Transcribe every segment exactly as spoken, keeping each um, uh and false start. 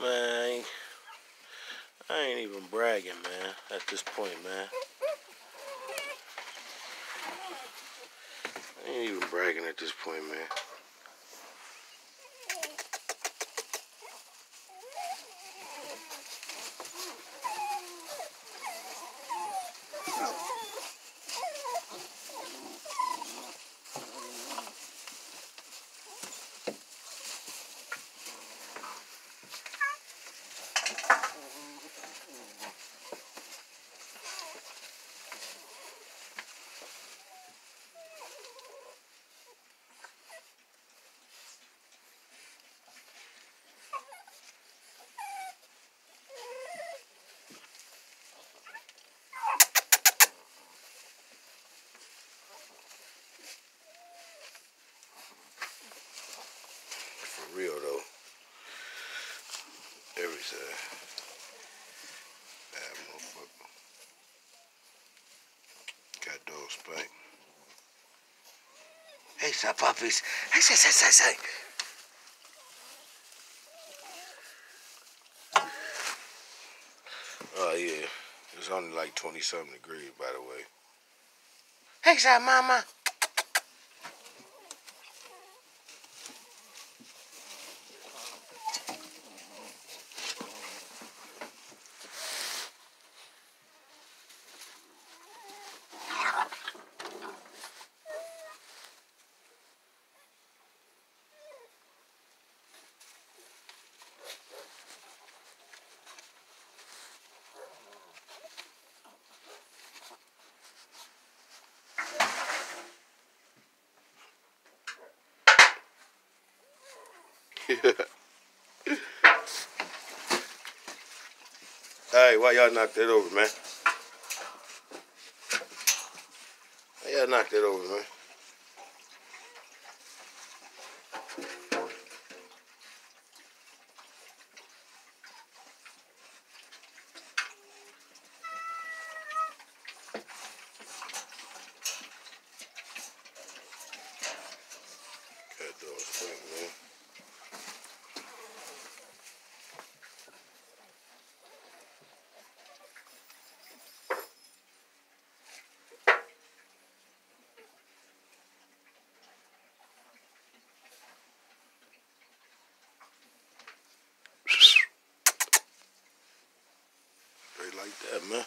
Man, I ain't, I ain't even bragging, man, at this point, man. I ain't even bragging at this point, man. For real, though. Every time. Bad motherfucker. Got dog Spike. Hey, stop puppies. Hey, say, say, say, say. Oh, yeah. It's only like twenty-something degrees, by the way. Hey, say, mama. Hey, why y'all knock that over, man? Why y'all knock that over, man? Got dog Spike, man. Straight like that, man.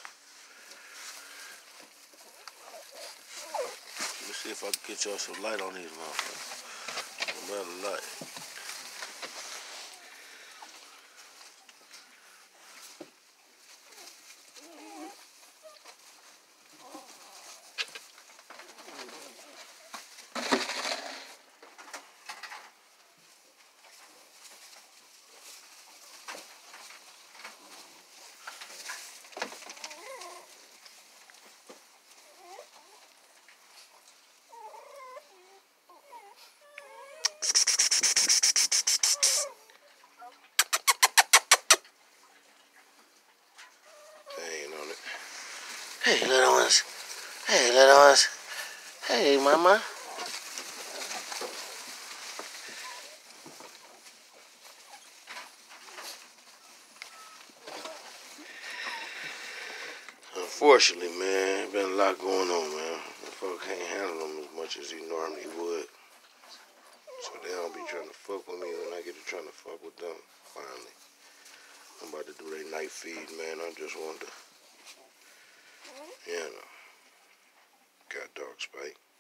Let me see if I can get y'all some light on these motherfuckers. Another light. Hey, little ones. Hey, little ones. Hey, mama. Unfortunately, man, been a lot going on, man. The folk can't handle them as much as he normally would. So they don't be trying to fuck with me when I get to trying to fuck with them, finally. I'm about to do their night feed, man. I just wanted to, you know, got dog Spike.